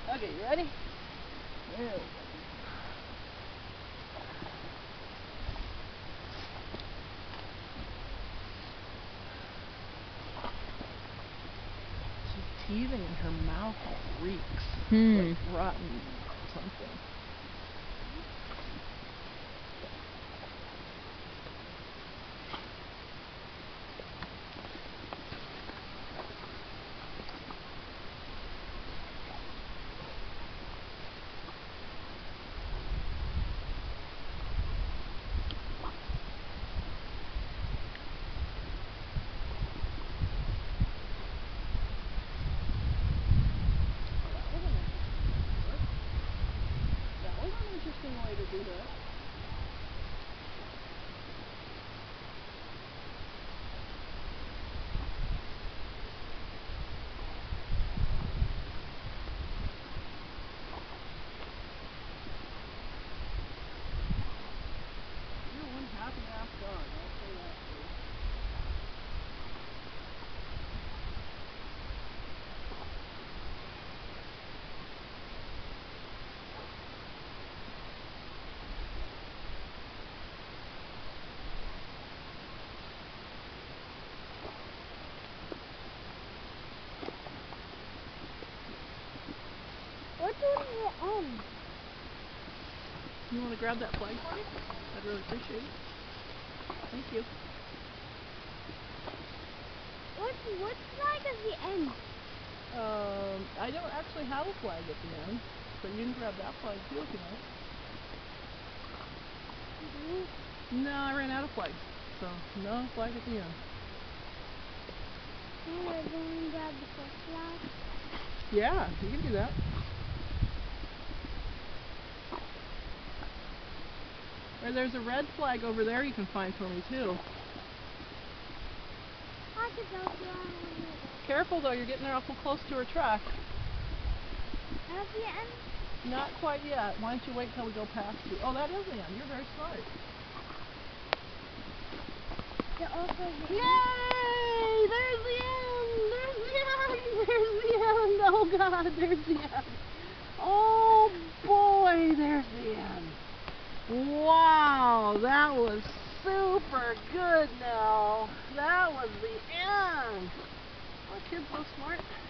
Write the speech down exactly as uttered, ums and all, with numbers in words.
Okay, you ready? There we go. She's teething and her mouth reeks. Hmm. Like rotten something. Interesting way to do that. You're one happy ass dog, I'll say that for you. What's on the end? You want to grab that flag for me? I'd really appreciate it. Thank you. What's what flag at the end? Um, I don't actually have a flag at the end, but you can grab that flag too if you want. Mm-hmm. No, I ran out of flags, so no flag at the end. Can I go and grab the first flag? Yeah, you can do that. Or there's a red flag over there you can find for me too. I could go down. Careful though, you're getting awful close to her track. At the end? Not quite yet. Why don't you wait till we go past you? Oh, that is the end. You're very smart. The also the Yay! There's the end! There's the end! There's the end! Oh God, there's the end! Oh boy, there's the end! Wow, that was super good now. That was the end. Oh, kid's so smart.